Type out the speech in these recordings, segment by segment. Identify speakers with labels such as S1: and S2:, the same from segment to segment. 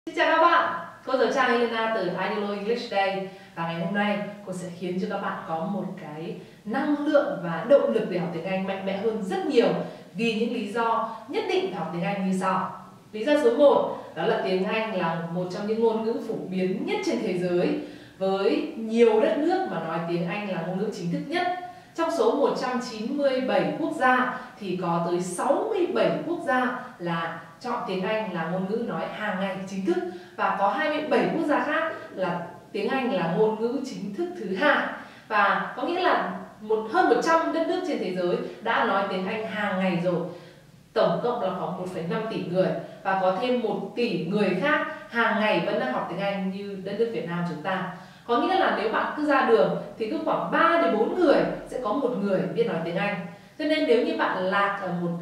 S1: Xin chào các bạn, cô giáo Trang Elena từ IDOLO English Day. Và ngày hôm nay cô sẽ khiến cho các bạn có một cái năng lượng và động lực để học tiếng Anh mạnh mẽ hơn rất nhiều, vì những lý do nhất định để học tiếng Anh như sau. Lý do số 1 đó là tiếng Anh là một trong những ngôn ngữ phổ biến nhất trên thế giới, với nhiều đất nước mà nói tiếng Anh là ngôn ngữ chính thức nhất. Trong số 197 quốc gia thì có tới 67 quốc gia là chọn tiếng Anh là ngôn ngữ nói hàng ngày chính thức, và có 27 quốc gia khác là tiếng Anh là ngôn ngữ chính thức thứ hai. Và có nghĩa là hơn 100 đất nước trên thế giới đã nói tiếng Anh hàng ngày rồi. Tổng cộng là khoảng 1,5 tỷ người, và có thêm 1 tỷ người khác hàng ngày vẫn đang học tiếng Anh như đất nước Việt Nam chúng ta. Có nghĩa là nếu bạn cứ ra đường thì cứ khoảng 3 đến 4 người sẽ có một người biết nói tiếng Anh. Cho nên nếu như bạn lạc ở một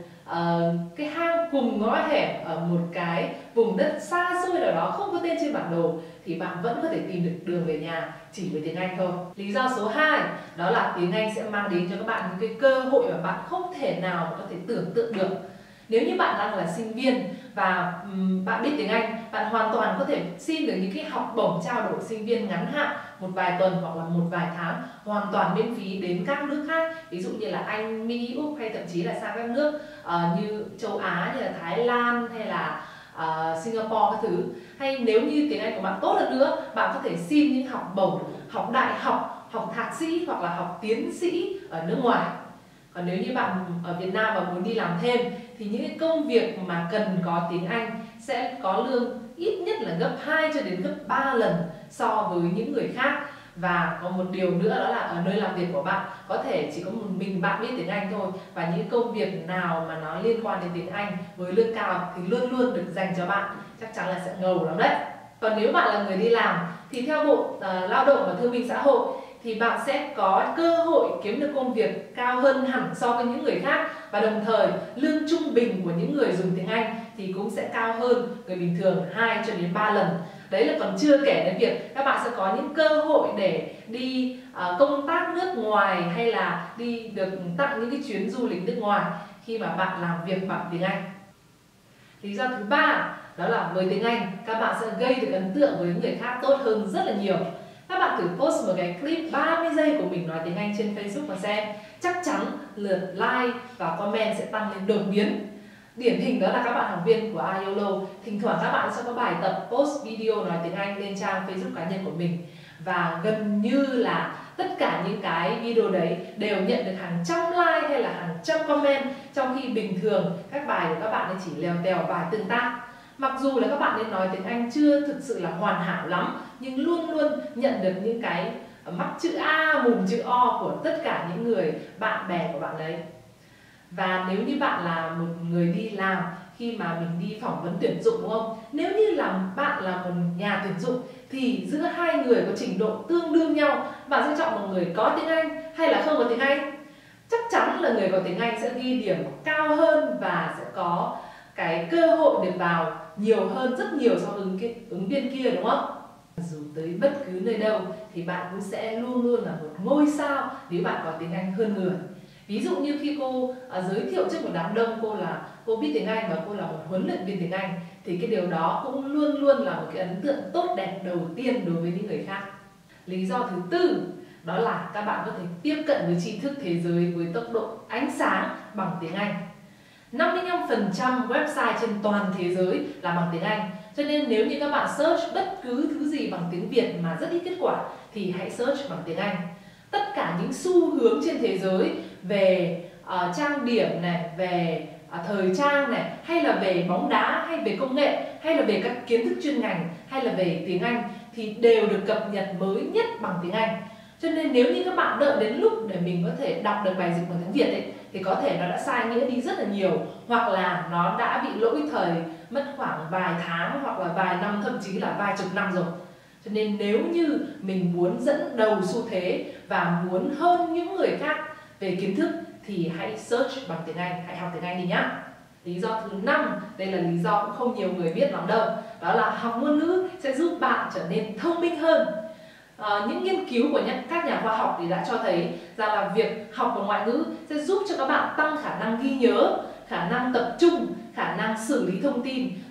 S1: cái hang cùng ngõ hẻm ở một cái vùng đất xa xôi nào đó không có tên trên bản đồ, thì bạn vẫn có thể tìm được đường về nhà chỉ với tiếng Anh thôi. Lý do số 2 đó là tiếng Anh sẽ mang đến cho các bạn những cái cơ hội mà bạn không thể nào mà có thể tưởng tượng được. Nếu như bạn đang là sinh viên và bạn biết tiếng Anh, bạn hoàn toàn có thể xin được những cái học bổng trao đổi sinh viên ngắn hạn, một vài tuần hoặc là một vài tháng, hoàn toàn miễn phí đến các nước khác, ví dụ như là Anh, Mỹ, Úc, hay thậm chí là sang các nước như châu Á như là Thái Lan hay là Singapore các thứ. Hay nếu như tiếng Anh của bạn tốt hơn nữa, bạn có thể xin những học bổng học đại học, học thạc sĩ hoặc là học tiến sĩ ở nước ngoài. Còn nếu như bạn ở Việt Nam và muốn đi làm thêm thì những cái công việc mà cần có tiếng Anh sẽ có lương ít nhất là gấp 2 cho đến gấp 3 lần so với những người khác. Và có một điều nữa đó là ở nơi làm việc của bạn có thể chỉ có một mình bạn biết tiếng Anh thôi, và những công việc nào mà nó liên quan đến tiếng Anh với lương cao thì luôn luôn được dành cho bạn, chắc chắn là sẽ ngầu lắm đấy. Còn nếu bạn là người đi làm thì theo Bộ Lao động và Thương binh Xã hội thì bạn sẽ có cơ hội kiếm được công việc cao hơn hẳn so với những người khác, và đồng thời lương trung bình của những người dùng tiếng Anh thì cũng sẽ cao hơn người bình thường 2 cho đến 3 lần. Đấy là còn chưa kể đến việc các bạn sẽ có những cơ hội để đi công tác nước ngoài, hay là đi được tặng những cái chuyến du lịch nước ngoài khi mà bạn làm việc bằng tiếng Anh. Lý do thứ 3 đó là với tiếng Anh các bạn sẽ gây được ấn tượng với người khác tốt hơn rất là nhiều. Các bạn thử post một cái clip 30 giây của mình nói tiếng Anh trên Facebook và xem, chắc chắn lượt like và comment sẽ tăng lên đột biến. Điển hình đó là các bạn học viên của IDOLO, thỉnh thoảng các bạn sẽ có bài tập post video nói tiếng Anh lên trang Facebook cá nhân của mình, và gần như là tất cả những cái video đấy đều nhận được hàng trăm like hay là hàng trăm comment, trong khi bình thường các bài của các bạn ấy chỉ lèo tèo vài tương tác. Mặc dù là các bạn nên nói tiếng Anh chưa thực sự là hoàn hảo lắm, nhưng luôn luôn nhận được những cái mắc chữ A mồm chữ O của tất cả những người bạn bè của bạn đấy. Và nếu như bạn là một người đi làm, khi mà mình đi phỏng vấn tuyển dụng đúng không? Nếu như là bạn là một nhà tuyển dụng thì giữa hai người có trình độ tương đương nhau, bạn sẽ chọn một người có tiếng Anh hay là không có tiếng Anh? Chắc chắn là người có tiếng Anh sẽ ghi điểm cao hơn và sẽ có cái cơ hội được vào nhiều hơn rất nhiều so với ứng viên kia, đúng không? Dù tới bất cứ nơi đâu thì bạn cũng sẽ luôn luôn là một ngôi sao nếu bạn có tiếng Anh hơn người. Ví dụ như khi cô giới thiệu trước một đám đông cô biết tiếng Anh và cô là một huấn luyện viên tiếng Anh, thì cái điều đó cũng luôn luôn là một cái ấn tượng tốt đẹp đầu tiên đối với những người khác. Lý do thứ tư đó là các bạn có thể tiếp cận với tri thức thế giới với tốc độ ánh sáng bằng tiếng Anh. 55% website trên toàn thế giới là bằng tiếng Anh. Cho nên nếu như các bạn search bất cứ thứ gì bằng tiếng Việt mà rất ít kết quả thì hãy search bằng tiếng Anh. Tất cả những xu hướng trên thế giới về trang điểm này, về thời trang này, hay là về bóng đá, hay về công nghệ, hay là về các kiến thức chuyên ngành, hay là về tiếng Anh thì đều được cập nhật mới nhất bằng tiếng Anh. Cho nên nếu như các bạn đợi đến lúc để mình có thể đọc được bài dịch bằng tiếng Việt ấy, thì có thể nó đã sai nghĩa đi rất là nhiều, hoặc là nó đã bị lỗi thời mất khoảng vài tháng hoặc là vài năm, thậm chí là vài chục năm rồi. Cho nên nếu như mình muốn dẫn đầu xu thế và muốn hơn những người khác về kiến thức thì hãy search bằng tiếng Anh, hãy học tiếng Anh đi nhá. Lý do thứ 5, đây là lý do cũng không nhiều người biết lắm đâu, đó là học ngôn ngữ sẽ giúp bạn trở nên thông minh hơn. Những nghiên cứu của các nhà khoa học thì đã cho thấy rằng là việc học một ngoại ngữ sẽ giúp cho các bạn tăng khả năng ghi nhớ, khả năng tập trung, khả năng xử lý thông tin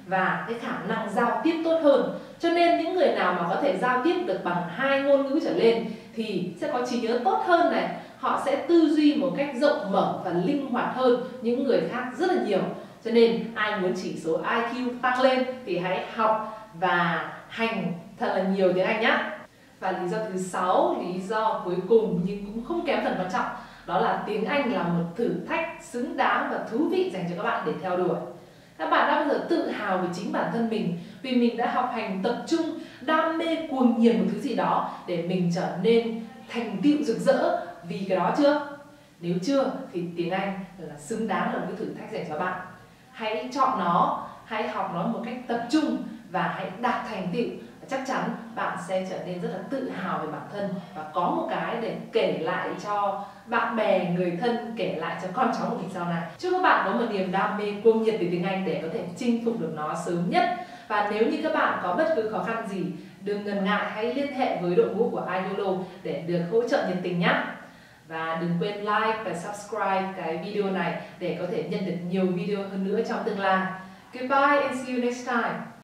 S1: và cái khả năng giao tiếp tốt hơn. Cho nên những người nào mà có thể giao tiếp được bằng 2 ngôn ngữ trở lên thì sẽ có trí nhớ tốt hơn này, họ sẽ tư duy một cách rộng mở và linh hoạt hơn những người khác rất là nhiều. Cho nên ai muốn chỉ số IQ tăng lên thì hãy học và hành thật là nhiều tiếng Anh nhé. Và lý do thứ 6, lý do cuối cùng nhưng cũng không kém phần quan trọng, đó là tiếng Anh là một thử thách xứng đáng và thú vị dành cho các bạn để theo đuổi. Các bạn đã bao giờ tự hào về chính bản thân mình vì mình đã học hành tập trung, đam mê cuồng nhiệt một thứ gì đó để mình trở nên thành tựu rực rỡ vì cái đó chưa? Nếu chưa thì tiếng Anh là xứng đáng là một cái thử thách dành cho bạn. Hãy chọn nó, hãy học nó một cách tập trung và hãy đạt thành tựu. Chắc chắn bạn sẽ trở nên rất là tự hào về bản thân và có một cái để kể lại cho bạn bè, người thân, kể lại cho con cháu của mình sau này. Chúc các bạn có một niềm đam mê cuồng nhiệt về tiếng Anh để có thể chinh phục được nó sớm nhất. Và nếu như các bạn có bất cứ khó khăn gì, đừng ngần ngại, hãy liên hệ với đội ngũ của iYOLO để được hỗ trợ nhiệt tình nhé. Và đừng quên like và subscribe cái video này để có thể nhận được nhiều video hơn nữa trong tương lai. Goodbye and see you next time.